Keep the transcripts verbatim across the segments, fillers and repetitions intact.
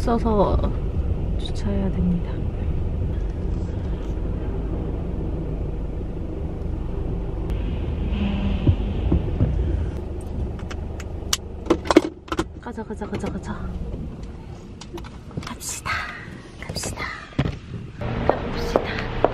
써서 주차해야 됩니다. 가자 가자 가자 가자. 갑시다 갑시다 가봅시다.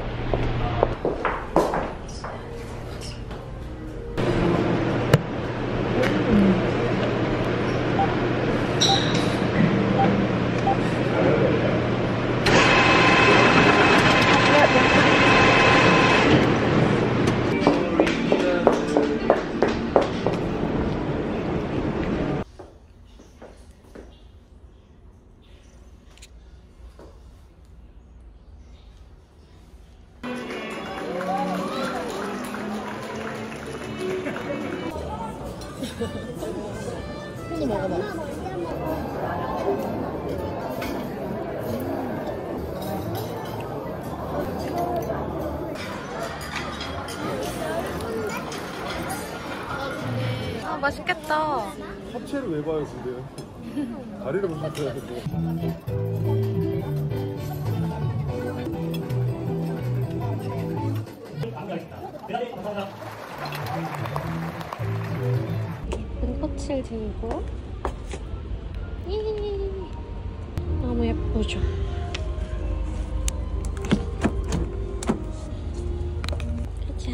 손이 먹어봐. 아 맛있겠다. 합체를 왜 봐요 근데요? 다리를 못 맞춰야 되고. 꽃을 들고 너무 예쁘죠? 가자.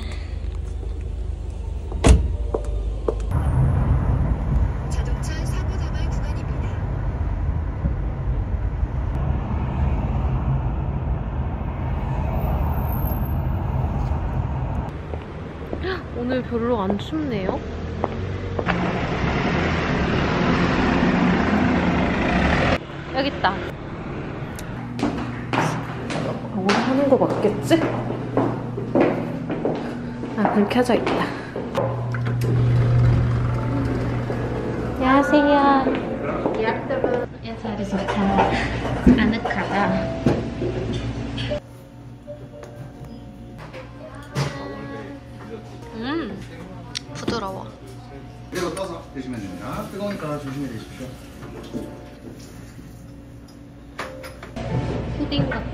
자동차 사고 다발 구간입니다. 오늘 별로 안 춥네요. 여기 있다. 오늘 하는 거 맞겠지? 아, 불 켜져 있다. 안녕하세요. 야, 자리 좋다. 아늑하다. 음, 부드러워. 그대로 떠서 드시면 됩니다. 뜨거우니까 조심히 드십시오. 푸딩 같아.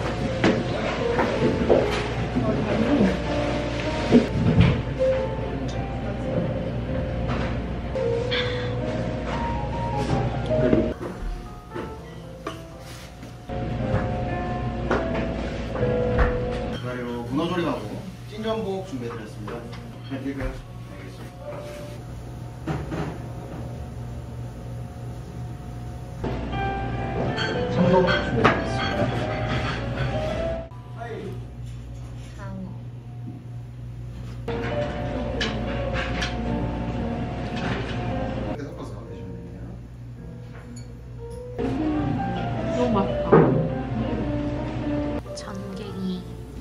그리고 문어조림하고 찐전복 준비해드렸습니다. 잘 드릴까요? 알겠습니다. 참돔 준비해드렸습니다. 이렇게 섞어서 드시면 됩니다. 너무 맛있다. 전갱이.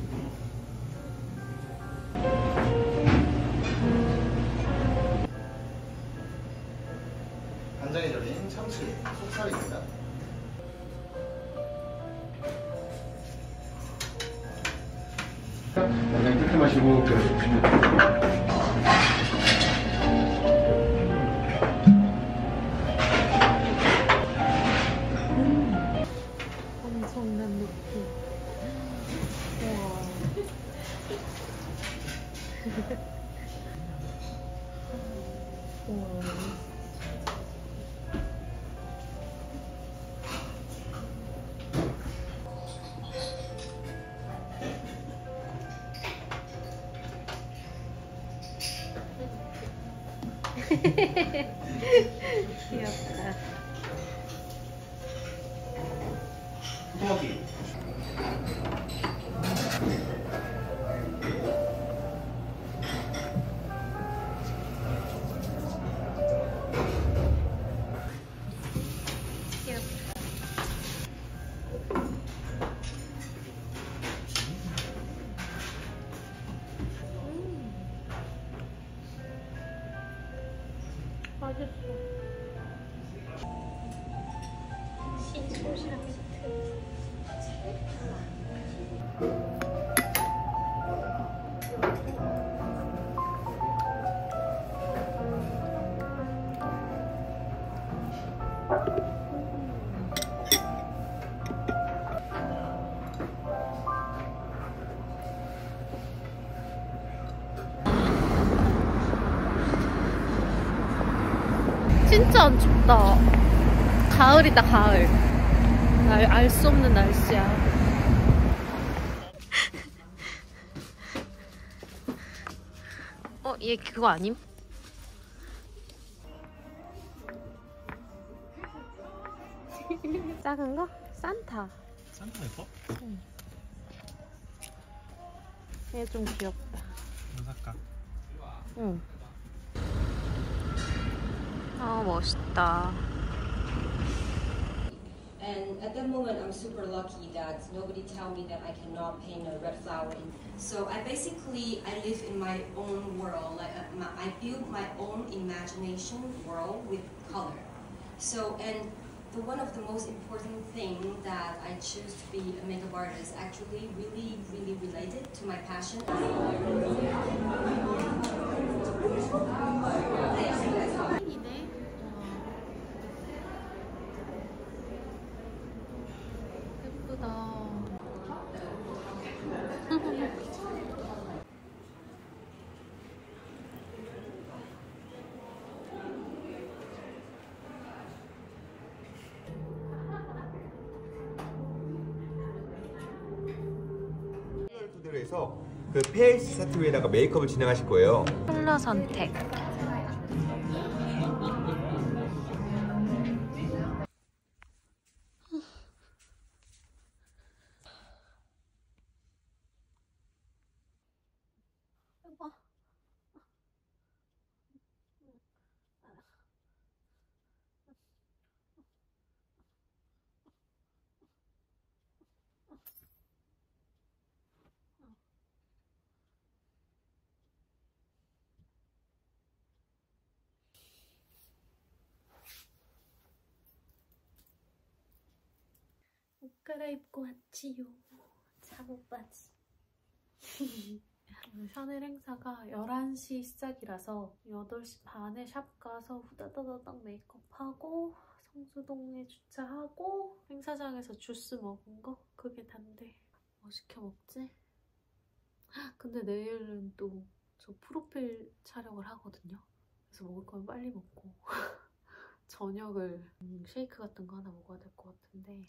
간장에 절인 참치, 속살입니다. 간장 끓게 마시고 계속 드시면 됩니다. 엄청난 느낌. 우와. 우와. 귀엽다. 토마토. 맛있어. 신소시랑 세트. 진짜 안 춥다. 가을이다, 가을. 알 수 없는 날씨야. 어, 얘 그거 아님? 작은 거? 산타. 산타 예뻐? 응. 얘 좀 귀엽다. 이거 살까? 응. 아, 멋있다. And at that moment, I'm super lucky that nobody tell me that I cannot paint a red flower. In. So I basically, I live in my own world. Like uh, my, I build my own imagination world with color. So, and the one of the most important thing that I choose to be a makeup artist actually really, really related to my passion. 에서 그 페이스 세트 위에다가 메이크업을 진행하실 거예요. 컬러 선택. 옷 갈아입고 왔지요. 작업 바지. 샤넬 행사가 열한 시 시작이라서 여덟 시 반에 샵 가서 후다다다닥 메이크업하고 성수동에 주차하고 행사장에서 주스 먹은 거? 그게 단데. 뭐 시켜 먹지? 근데 내일은 또 저 프로필 촬영을 하거든요. 그래서 먹을 거면 빨리 먹고 저녁을 음, 쉐이크 같은 거 하나 먹어야 될 것 같은데.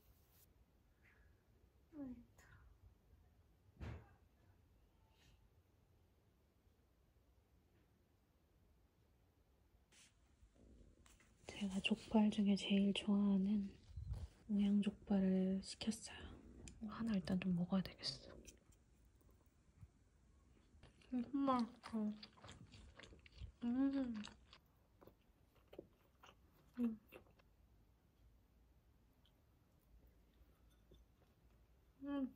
제가 족발 중에 제일 좋아하는 영양족발을 시켰어요. 하나 일단 좀 먹어야 되겠어. 음, 맛있어. 음. 음. 음.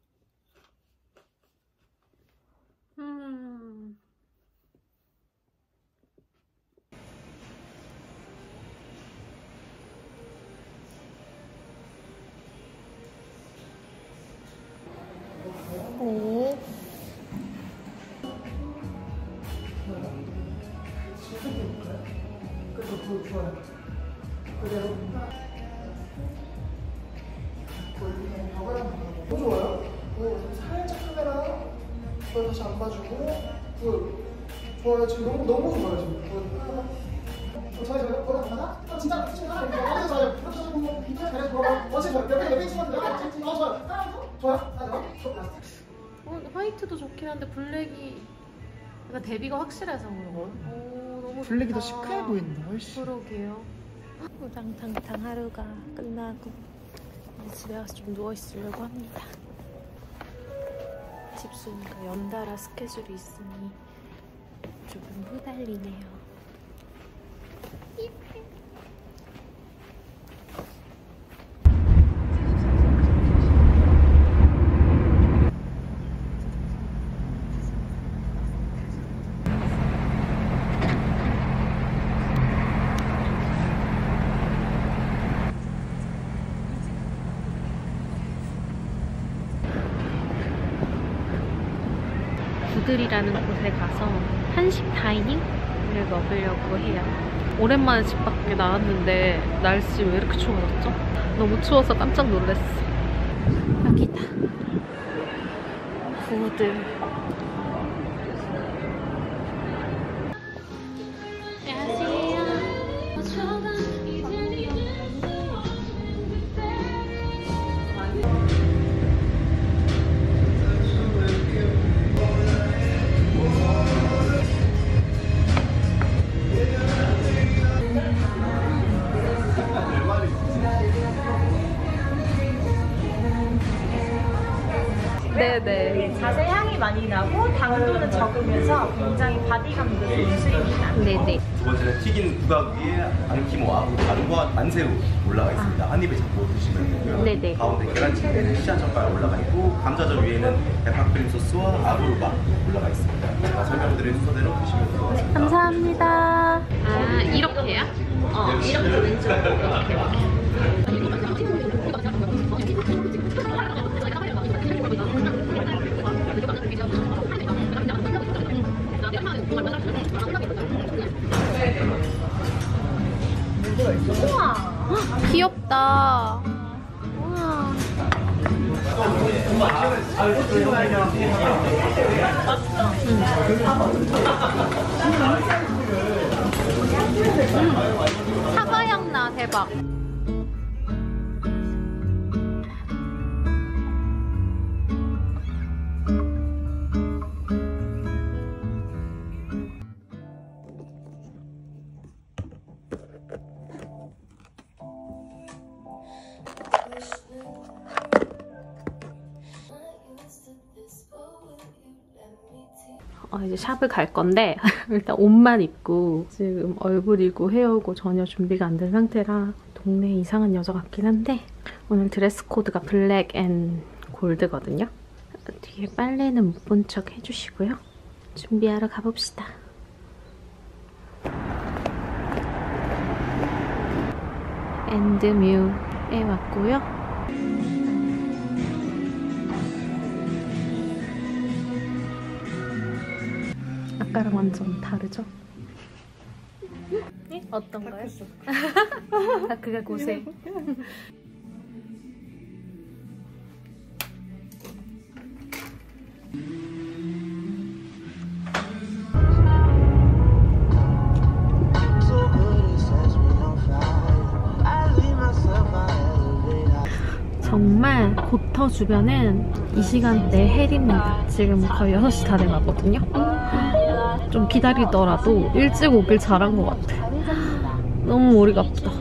음. 오. 너무 좋아요. 그 살짝 카메라 저 다시 안 봐주고 그 좋아요. 지금 너무 너무 좋아요 지금. 그 저희 저희 보러 가나? 어 진짜 진짜 잘해요. 잘해요. 그렇게 좀 진짜 잘해서 보러. 어 지금 여기 여기 친구들 여기 친구 어 좋아요. 좋아요. 좋아요. 어, 화이트도 좋긴 한데 블랙이 약간 대비가 확실해서 그런 거. 오, 너무 블랙이 더 좋다. 시크해 보인다 훨씬. 그러게요. 우당탕탕 하루가 끝나고 이제 집에 가서 좀 누워있으려고 합니다. 집수니까 연달아 스케줄이 있으니 조금 후달리네요. 구들이라는 곳에 가서 한식 다이닝을 먹으려고 해요. 오랜만에 집 밖에 나왔는데 날씨 왜 이렇게 추워졌죠? 너무 추워서 깜짝 놀랐어. 여기다. 구들. 안녕하세요. 되게 자세 향이 많이 나고 당도는 적으면서 굉장히 바디감도 좋은 술입니다. 네네. 두 번째는 튀긴 부각 위에 안키모와 가루와 만새우 올라가 있습니다. 아. 한 입에 잡고 드시면 되고요. 네네. 가운데 계란찜에는 시장 젓갈 올라가 있고 감자전 위에는 대파크림 소스와 아루바 올라가 있습니다. 제가 설명드린 순서대로 드시면 될 것 같습니다. 감사합니다. 아, 이렇게요? 어, 이렇게 왼쪽으로 이렇게 이렇게. 우와, 귀엽다. 우와. 음. 사과향 나. 대박. 어, 이제 샵을 갈 건데 일단 옷만 입고 지금 얼굴이고 헤어고 전혀 준비가 안 된 상태라 동네 이상한 여자 같긴 한데 오늘 드레스 코드가 블랙 앤 골드거든요. 뒤에 빨래는 못 본 척 해주시고요. 준비하러 가봅시다. 앤드뮤에 왔고요. 아까랑 완전 다르죠? 네? 어떤 거요? 다크가 고생. 정말 고터 주변은 이 시간대 헬입니다. 지금 거의 여섯 시 다 돼가거든요. 좀 기다리더라도 일찍 오길 잘한 것 같아. 너무 머리가 아프다.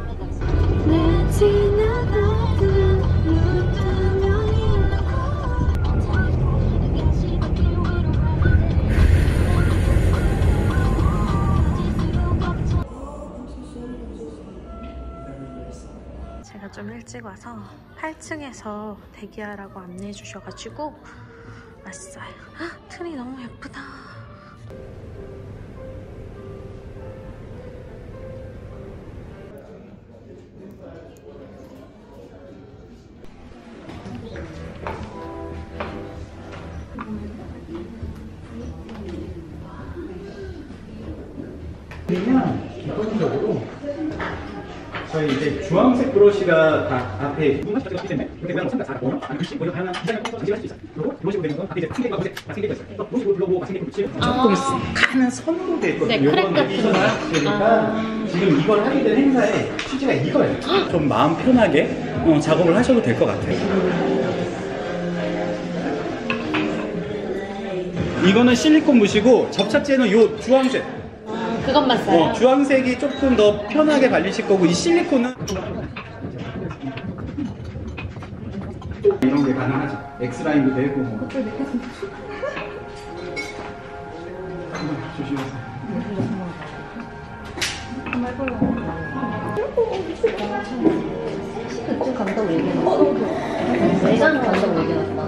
제가 좀 일찍 와서 팔 층에서 대기하라고 안내해 주셔가지고 왔어요. 헉, 틀이 너무 예쁘다. 그냥 기본적으로 저희 이제 주황색 브러쉬가 다 앞에 문화시가 있기 때문에 그렇게 그냥 삼각 사각 아니 글씨 뭐 다양한 디자인을 전시할 수 있어요. 그리고 이런 식으로 되는 건 앞에 이제 생각과 생각이 있어요. 또 이런 식으로 불러보고 생각이 붙이면 조금 가는 선으로 돼 있거든요. 네, 크랙 같은 거요? 그러니까 지금 이걸 하게 된 행사의 취지가 이거예요. 좀 마음 편하게 어, 작업을 하셔도 될 것 같아요. 이거는 실리콘 붓이고 접착제는 요 주황색. 그것만 써요? 어, 주황색이 조금 더 편하게 발리실 거고 이 실리콘은 이런 게 가능하죠. X라인도 되고 뭐. 조심하세요. 그쪽 간다고 얘기해놨어. 내장 간다고 얘기해놨다.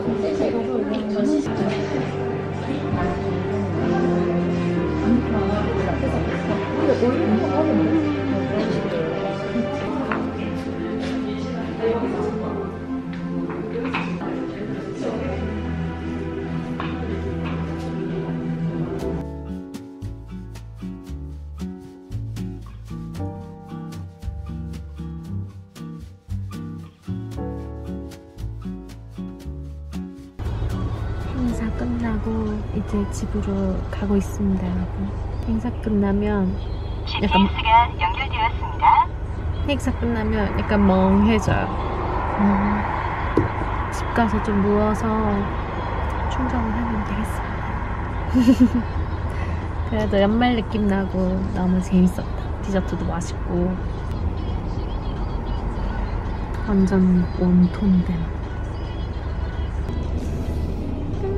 행사 끝나고 이제 집으로 가고 있습니다, 여러분. 행사 끝나면 약간 연결되었습니다. 행사 끝나면 약간 멍해져요. 음, 집 가서 좀 누워서 충전을 하면 되겠습니다. 그래도 연말 느낌 나고 너무 재밌었다. 디저트도 맛있고 완전 웜톤 된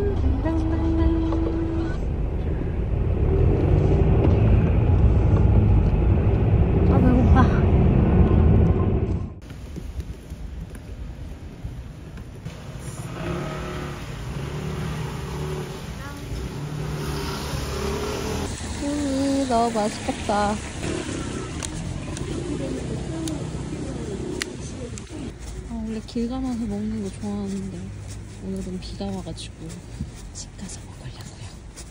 너무 맛있겠다. 아, 원래 길 가면서 먹는 거 좋아하는데 오늘은 비가 와가지고 집 가서 먹으려고요.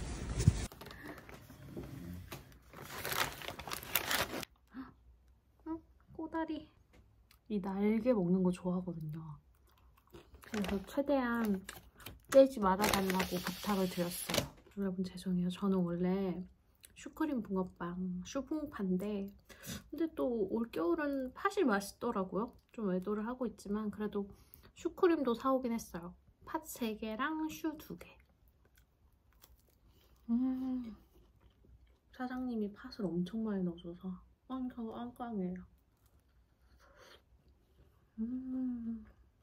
어? 꼬다리. 이 날개 먹는 거 좋아하거든요. 그래서 최대한 떼지 말아달라고 부탁을 드렸어요. 여러분 죄송해요. 저는 원래 슈크림 붕어빵 슈붕파인데 근데 또 올겨울은 팥이 맛있더라고요. 좀 외도를 하고 있지만 그래도 슈크림도 사오긴 했어요. 팥 세 개랑 슈 두 개. 음, 사장님이 팥을 엄청 많이 넣어줘서 엄청 깡깡해요. 음.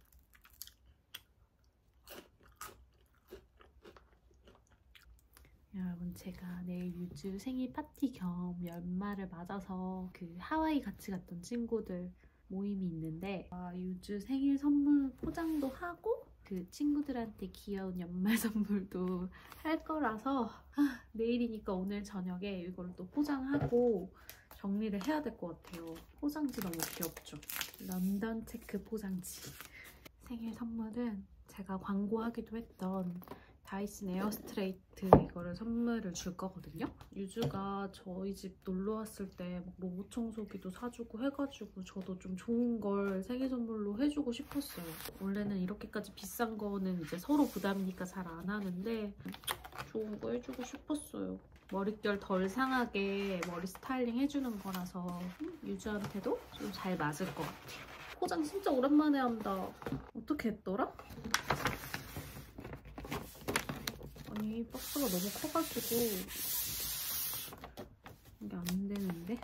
여러분 제가 내일 유주 생일 파티 겸 연말을 맞아서 그 하와이 같이 갔던 친구들 모임이 있는데 아, 유주 생일 선물 포장도 하고 그 친구들한테 귀여운 연말 선물도 할 거라서 아, 내일이니까 오늘 저녁에 이걸 또 포장하고 정리를 해야 될 것 같아요. 포장지 너무 귀엽죠? 런던 체크 포장지. 생일 선물은 제가 광고하기도 했던 다이슨 에어스트레이트 이거를 선물을 줄 거거든요. 유주가 저희 집 놀러 왔을 때 로봇 청소기도 사주고 해가지고 저도 좀 좋은 걸 생일 선물로 해주고 싶었어요. 원래는 이렇게까지 비싼 거는 이제 서로 부담이니까 잘 안 하는데 좋은 거 해주고 싶었어요. 머릿결 덜 상하게 머리 스타일링 해주는 거라서 유주한테도 좀 잘 맞을 것 같아요. 포장 진짜 오랜만에 한다. 어떻게 했더라? 아니 박스가 너무 커가지고 이게 안 되는데?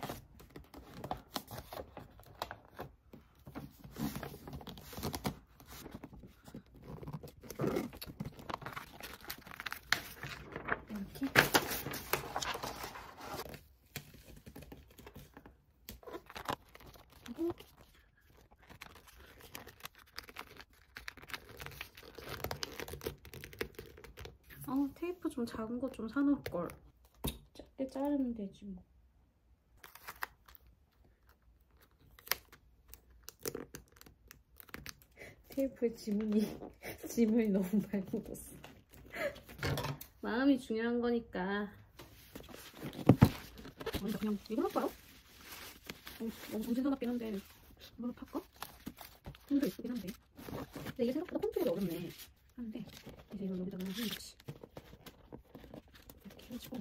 이렇게? 어, 테이프 좀 작은 거 좀 사놓을걸. 작게 자르면 되지 뭐. 테이프에 지문이 지문이 너무 많이 묻었어. 마음이 중요한 거니까. 아니, 그냥 이거 할까요? 어, 너무 정신사납긴 한데 이걸로 팔까? 폰도 예쁘긴 한데 근데 이게 생각보다 폰트가 어렵네. 한데 이제 이걸 여기다가 하는 거지. 이렇게 해주고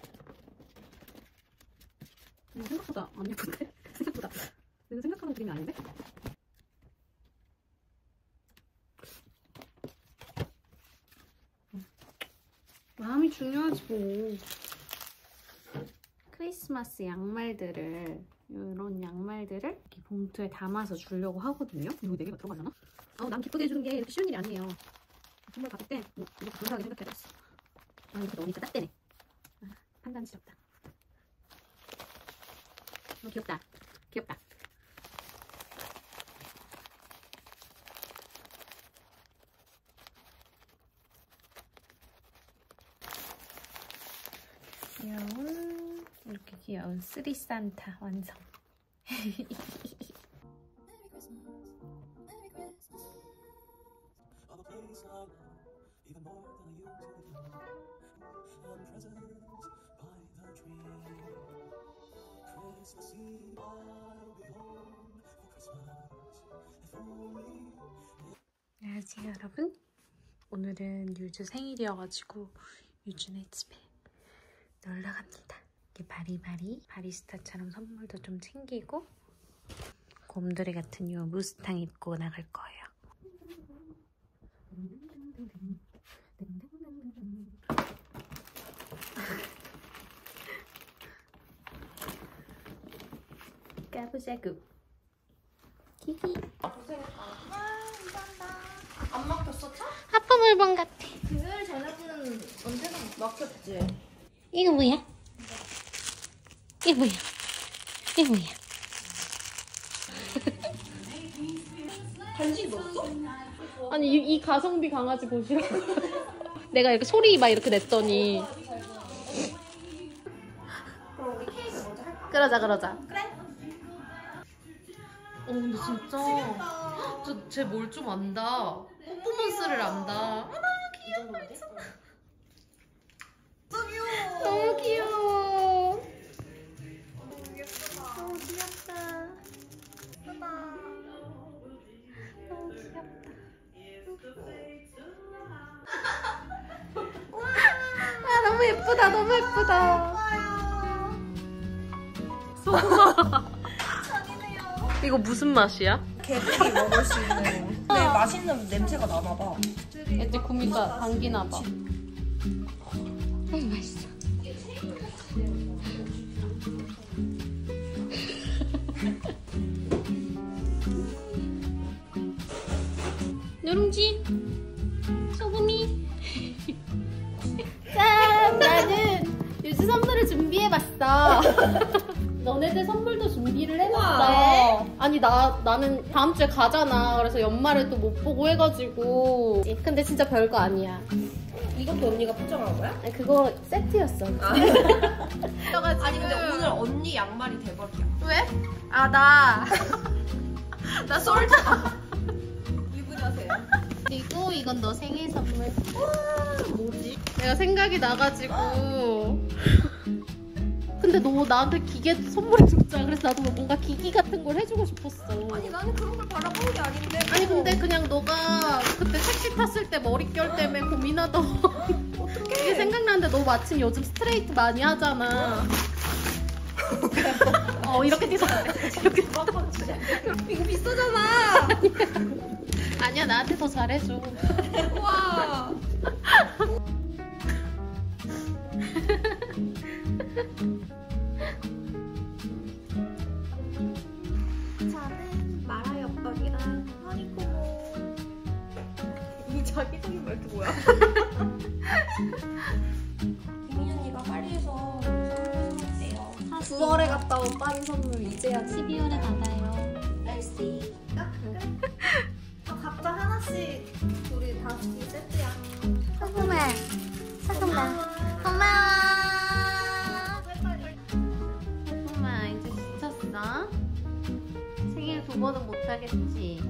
이거 생각보다 안 예쁜데? 생각보다 내가 생각하는 그림이 아닌데? 마음이 중요하지 뭐. 크리스마스 양말들을 이런 양말들을 이렇게 봉투에 담아서 주려고 하거든요. 이거 네 개가 들어가려나? 아, 남 기쁘게 해주는 게 이렇게 쉬운 일이 아니에요. 선물 받을 때 뭐, 이렇게 감사하게 생각해야 되겠어. 아, 이렇게 넣으니까 딱 되네. 아, 판단스럽다. 어, 귀엽다. 귀엽다. 귀여운 이렇게 귀여운 쓰리 산타 완성. 안녕하세요 여러분. 오늘은 유주 생일이어가지고 유주네 집에 놀러 갑니다. 이렇게 바리바리 바리스타처럼 선물도 좀 챙기고 곰돌이 같은 요 무스탕 입고 나갈 거예요. 까부자구 키키. 안 막혔어 차? 하프 물건 같아. 금요일 저녁은 언제나 막혔지. 이거 뭐야? 이거 뭐야? 이거 뭐야? 간식 넣었어? 아니 이, 이 가성비 강아지 보시라고. 내가 이렇게 소리 막 이렇게 냈더니 그러자 그러자. 그래. 어 근데 진짜 저 쟤 뭘 좀 안다. 퍼포먼스를 안다. 아, 너무 귀여워. 너무 귀여워. 너무 귀여워. 너무 귀엽다. 너무 귀엽다. 아 너무 예쁘다. 너무 예쁘다. 소금아. 이거 무슨 맛이야? 개들이 먹을 수 있는 되게 맛있는 냄새가 나나봐. 애들 구미가 당기나봐. 음, 맛있어. 누룽지 소금이. 짠! 나는 유주 선물을 준비해봤어. 너네들 선물도 준비를 해놨어. 아니 나 나는 다음 주에 가잖아. 그래서 연말에 또 못 보고 해가지고. 근데 진짜 별거 아니야. 이것도 언니가 포장한 거야? 아니 그거 세트였어. 아. 아니 근데 오늘 언니 양말이 대박이야. 왜? 아 나. 나 솔드. 이분하세요. 그리고 이건 너 생일 선물. 와, 뭐지? 내가 생각이 나가지고. 근데 너 나한테 기계 선물해줬잖아. 그래서 나도 뭔가 기기 같은 걸 해주고 싶었어. 아니 나는 그런 걸 바라본 게 아닌데. 아니 근데 그냥 너가 그때 택시 탔을 때 머릿결 때문에 고민하던 어떡해. 이게 생각나는데 너 마침 요즘 스트레이트 많이 하잖아. 어 이렇게 뒤서야 돼. 이렇게 이거 비싸잖아. 아니야 나한테 더 잘해줘. 우와. 저는 마라엽떡이랑 허니코모. 이 자기적인 말투 뭐야? 김민 언니가 파리에서 선물해요. 구월에 갔다 온 파리 선물 이제야 십이월에 받아요. 날씨. 각자 하나씩 우리 다시 세트야. 소금아. 소금아. 고마워. 소금아 이제 지쳤어? 생일 두 번은 못하겠지?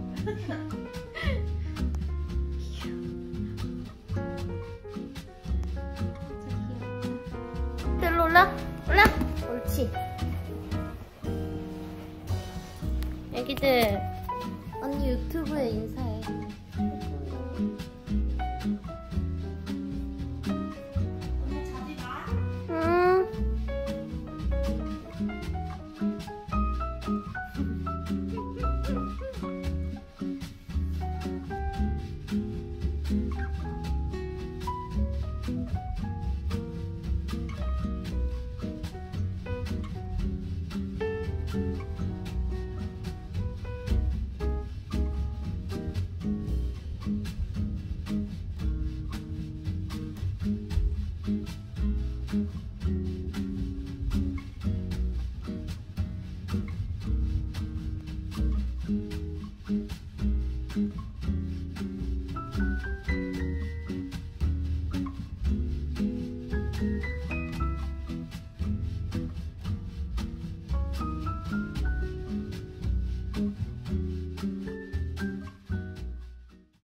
들로 올라? 올라? 옳지. 애기들 언니 유튜브에 인사해.